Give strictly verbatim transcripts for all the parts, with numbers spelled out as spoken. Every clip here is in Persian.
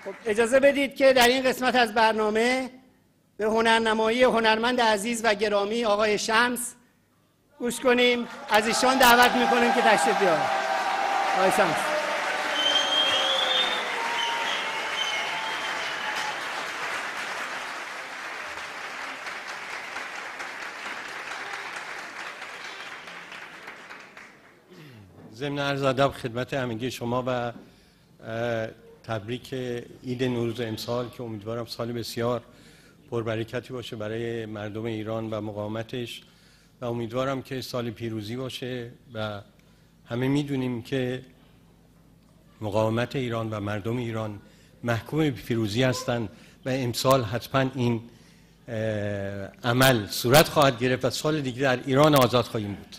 خب اجازه بدید که در این قسمت از برنامه به هنرنمایی هنرمند عزیز و گرامی آقای شمس گوش کنیم. از ایشان دعوت میکنیم که تشریف بیارن. آقای شمس. ضمن عرض ادب خدمت همگی شما و تبریک عید نوروز امسال که امیدوارم سال بسیار پربرکتی باشه برای مردم ایران و مقاومتش و امیدوارم که سال پیروزی باشه و همه میدونیم که مقاومت ایران و مردم ایران محکوم به پیروزی هستند و امسال حتما این عمل صورت خواهد گرفت و سال دیگه در ایران آزاد خواهیم بود.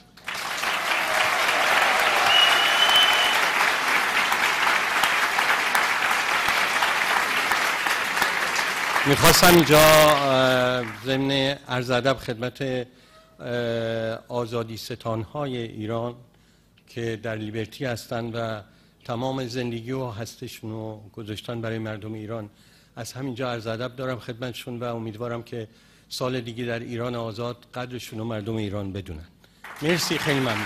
میخواستم اینجا ضمن عرض ادب خدمت آزادی ستانهای ایران که در لیبرتی هستند و تمام زندگی و هستشون رو گذاشتن برای مردم ایران، از همینجا عرض ادب دارم خدمتشون و امیدوارم که سال دیگه در ایران آزاد قدرشون رو مردم ایران بدونن. مرسی، خیلی ممنون.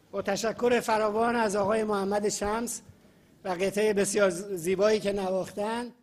با تشکر فراوان از آقای محمد شمس و قطعه بسیار زیبایی که نواختند